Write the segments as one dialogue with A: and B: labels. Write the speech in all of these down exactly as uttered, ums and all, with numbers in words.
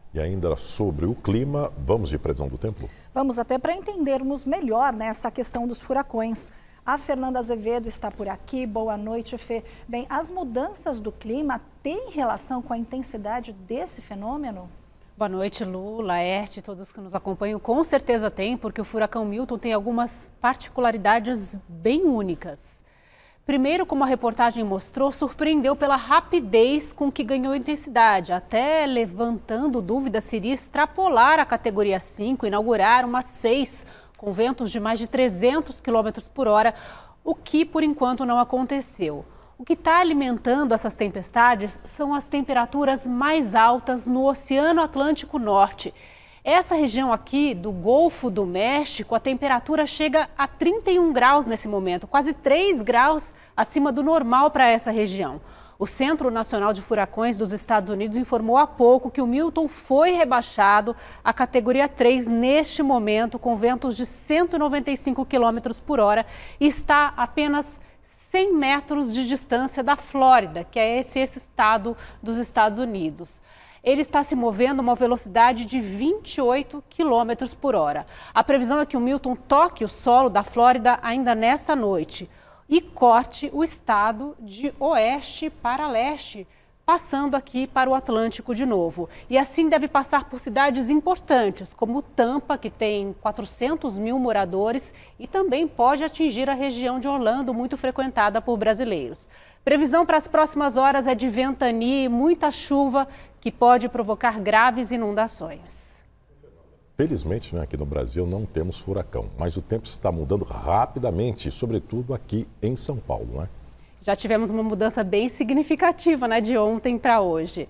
A: E ainda sobre o clima, vamos de previsão do tempo?
B: Vamos até para entendermos melhor, né, essa questão dos furacões. A Fernanda Azevedo está por aqui. Boa noite, Fê. Bem, as mudanças do clima têm relação com a intensidade desse fenômeno?
C: Boa noite, Lu, Laerte, todos que nos acompanham. Com certeza tem, porque o furacão Milton tem algumas particularidades bem únicas. Primeiro, como a reportagem mostrou, surpreendeu pela rapidez com que ganhou intensidade, até levantando dúvidas se iria extrapolar a categoria cinco, inaugurar uma seis, com ventos de mais de trezentos quilômetros por hora, o que por enquanto não aconteceu. O que está alimentando essas tempestades são as temperaturas mais altas no Oceano Atlântico Norte. Essa região aqui do Golfo do México, a temperatura chega a trinta e um graus nesse momento, quase três graus acima do normal para essa região. O Centro Nacional de Furacões dos Estados Unidos informou há pouco que o Milton foi rebaixado à categoria três neste momento, com ventos de cento e noventa e cinco quilômetros por hora e está apenas cem metros de distância da Flórida, que é esse, esse estado dos Estados Unidos. Ele está se movendo a uma velocidade de vinte e oito quilômetros por hora. A previsão é que o Milton toque o solo da Flórida ainda nesta noite e corte o estado de oeste para leste, passando aqui para o Atlântico de novo. E assim deve passar por cidades importantes, como Tampa, que tem quatrocentos mil moradores, e também pode atingir a região de Orlando, muito frequentada por brasileiros. Previsão para as próximas horas é de ventania e muita chuva, que pode provocar graves inundações.
A: Felizmente, né, aqui no Brasil não temos furacão, mas o tempo está mudando rapidamente, sobretudo aqui em São Paulo, né?
C: Já tivemos uma mudança bem significativa, né, de ontem para hoje.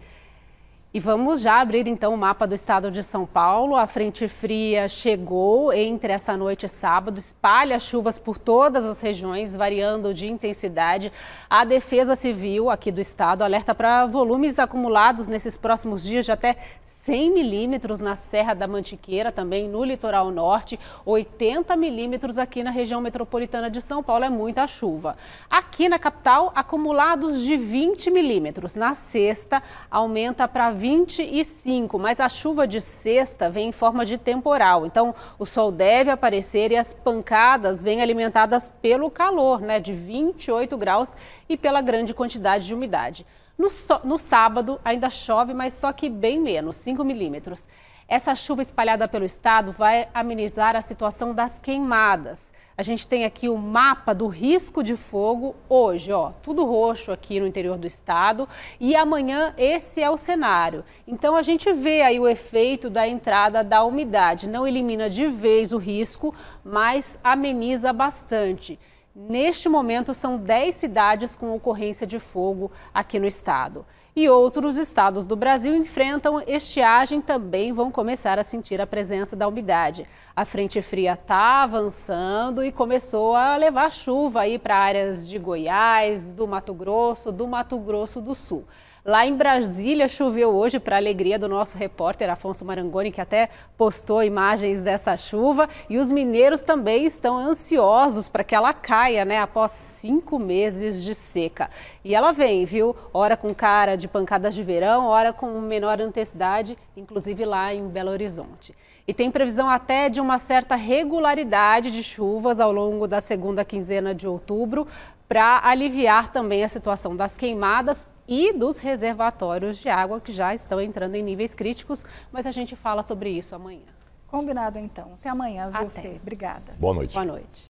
C: E vamos já abrir então o mapa do estado de São Paulo. A frente fria chegou entre essa noite e sábado, espalha chuvas por todas as regiões, variando de intensidade. A Defesa Civil aqui do estado alerta para volumes acumulados nesses próximos dias de até cem milímetros na Serra da Mantiqueira, também no litoral norte, oitenta milímetros aqui na região metropolitana de São Paulo, é muita chuva. Aqui na capital, acumulados de vinte milímetros. Na sexta, aumenta para vinte e cinco, mas a chuva de sexta vem em forma de temporal, então o sol deve aparecer e as pancadas vêm alimentadas pelo calor, né, de vinte e oito graus e pela grande quantidade de umidade. No, so, no sábado ainda chove, mas só que bem menos, cinco milímetros. Essa chuva espalhada pelo estado vai amenizar a situação das queimadas. A gente tem aqui o mapa do risco de fogo hoje, ó, tudo roxo aqui no interior do estado, e amanhã esse é o cenário. Então a gente vê aí o efeito da entrada da umidade. Não elimina de vez o risco, mas ameniza bastante. Neste momento, são dez cidades com ocorrência de fogo aqui no estado. E outros estados do Brasil enfrentam estiagem, também vão começar a sentir a presença da umidade. A frente fria está avançando e começou a levar chuva aí para áreas de Goiás, do Mato Grosso, do Mato Grosso do Sul. Lá em Brasília choveu hoje, para a alegria do nosso repórter Afonso Marangoni, que até postou imagens dessa chuva. E os mineiros também estão ansiosos para que ela caia, né, após cinco meses de seca. E ela vem, viu? Ora com cara de pancadas de verão, ora com menor intensidade, inclusive lá em Belo Horizonte. E tem previsão até de uma certa regularidade de chuvas ao longo da segunda quinzena de outubro, para aliviar também a situação das queimadas e dos reservatórios de água que já estão entrando em níveis críticos, mas a gente fala sobre isso amanhã.
B: Combinado então. Até amanhã, viu,
C: Até.
B: Fê? Obrigada.
A: Boa noite.
C: Boa noite.